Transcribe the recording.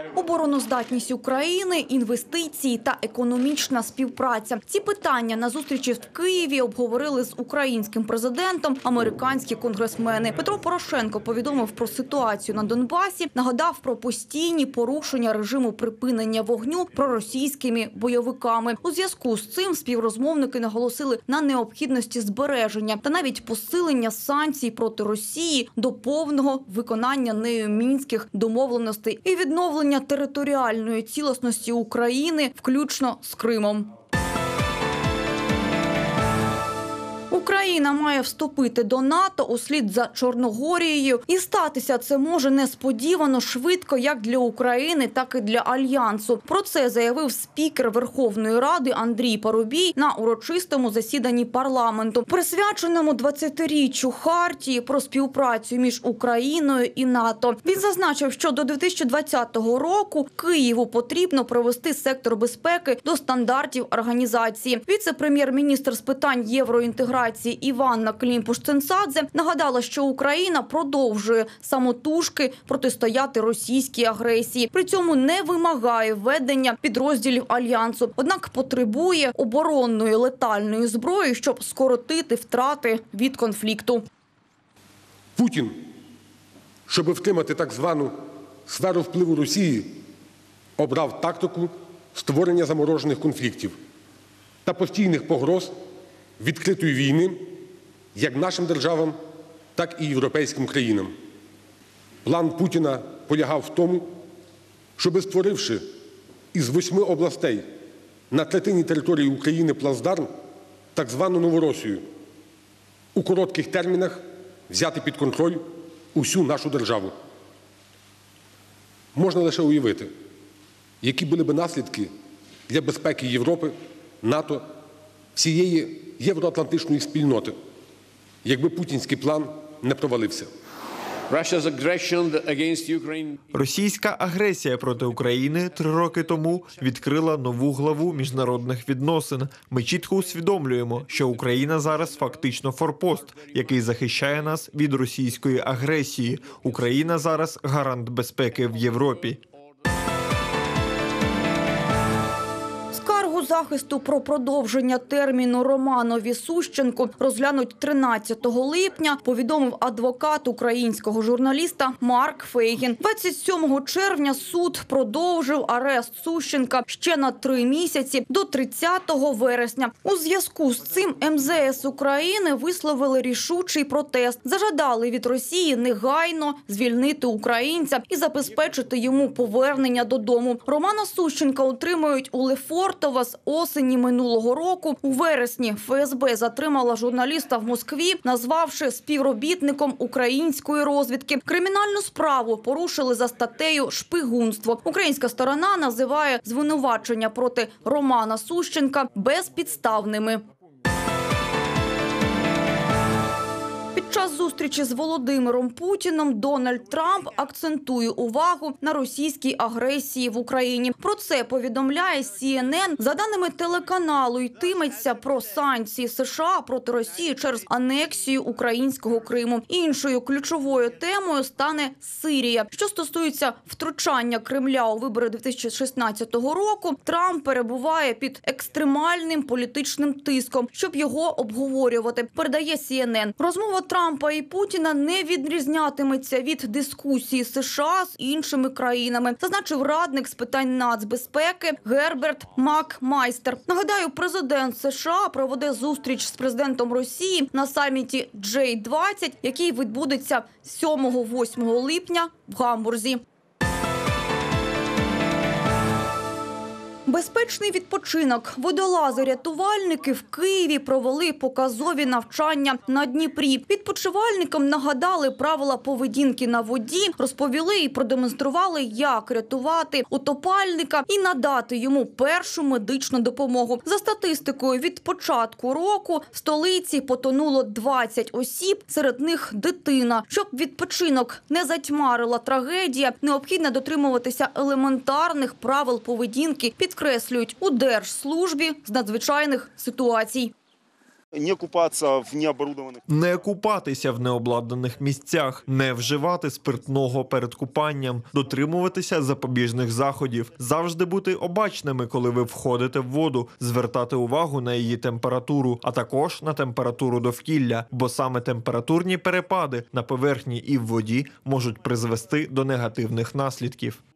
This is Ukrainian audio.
Обороноздатність України, інвестиції та економічна співпраця. Ці питання на зустрічі в Києві обговорили з українським президентом американські конгресмени. Петро Порошенко повідомив про ситуацію на Донбасі, нагадав про постійні порушення режиму припинення вогню проросійськими бойовиками. У зв'язку з цим співрозмовники наголосили на необхідності збереження та навіть посилення санкцій проти Росії до повного виконання нею мінських домовленостей і відновлення територіальної цілісності України, включно з Кримом. Україна має вступити до НАТО услід за Чорногорією. І статися це може несподівано швидко як для України, так і для Альянсу. Про це заявив спікер Верховної Ради Андрій Парубій на урочистому засіданні парламенту, присвяченому 20-річчю Хартії про співпрацю між Україною і НАТО. Він зазначив, що до 2020 року Києву потрібно привести сектор безпеки до стандартів організації. Віце-прем'єр-міністр з питань євроінтеграції Іванна Климпуш-Цинцадзе нагадала, що Україна продовжує самотужки протистояти російській агресії. При цьому не вимагає введення підрозділів Альянсу. Однак потребує оборонної летальної зброї, щоб скоротити втрати від конфлікту. Путін, щоб втримати так звану сферу впливу Росії, обрав тактику створення заморожених конфліктів та постійних погроз відкритої війни як нашим державам, так і європейським країнам. План Путіна полягав в тому, щоби, створивши із 8 областей на третині території України плацдарм, так звану Новоросію, у коротких термінах взяти під контроль усю нашу державу. Можна лише уявити, які були б наслідки для безпеки Європи, НАТО, всієї євроатлантичної спільноти, якби путінський план не провалився. Російська агресія проти України 3 роки тому відкрила нову главу міжнародних відносин. Ми чітко усвідомлюємо, що Україна зараз фактично форпост, який захищає нас від російської агресії. Україна зараз гарант безпеки в Європі. Захисту про продовження терміну Романові Сущенку розглянуть 13 липня, повідомив адвокат українського журналіста Марк Фейгін. 27 червня суд продовжив арешт Сущенка ще на 3 місяці до 30 вересня. У зв'язку з цим МЗС України висловили рішучий протест. Зажадали від Росії негайно звільнити українця і забезпечити йому повернення додому. Романа Сущенка утримують у Лефортово з осені минулого року. У вересні ФСБ затримала журналіста в Москві, назвавши співробітником української розвідки. Кримінальну справу порушили за статтею «Шпигунство». Українська сторона називає звинувачення проти Романа Сущенка безпідставними. Під час зустрічі з Володимиром Путіним Дональд Трамп акцентує увагу на російській агресії в Україні. Про це повідомляє CNN. За даними телеканалу, йтиметься про санкції США проти Росії через анексію українського Криму. Іншою ключовою темою стане Сирія. Що стосується втручання Кремля у вибори 2016 року, Трамп перебуває під екстремальним політичним тиском, щоб його обговорювати, передає CNN. Розмова Трампа і Путіна не відрізнятиметься від дискусії США з іншими країнами, зазначив радник з питань нацбезпеки Герберт Макмайстер. Нагадаю, президент США проведе зустріч з президентом Росії на саміті G20, який відбудеться 7-8 липня в Гамбурзі. Безпечний відпочинок. Водолази-рятувальники в Києві провели показові навчання на Дніпрі. Відпочивальникам нагадали правила поведінки на воді, розповіли і продемонстрували, як рятувати утопальника і надати йому першу медичну допомогу. За статистикою, від початку року в столиці потонуло 20 осіб, серед них дитина. Щоб відпочинок не затьмарила трагедія, необхідно дотримуватися елементарних правил поведінки, підкреслюють у Держслужбі з надзвичайних ситуацій. Не купаться в необорудованных. Не купатися в необладнаних місцях, не вживати спиртного перед купанням, дотримуватися запобіжних заходів, завжди бути обачними, коли ви входите в воду, звертати увагу на її температуру, а також на температуру довкілля, бо саме температурні перепади на поверхні і в воді можуть призвести до негативних наслідків.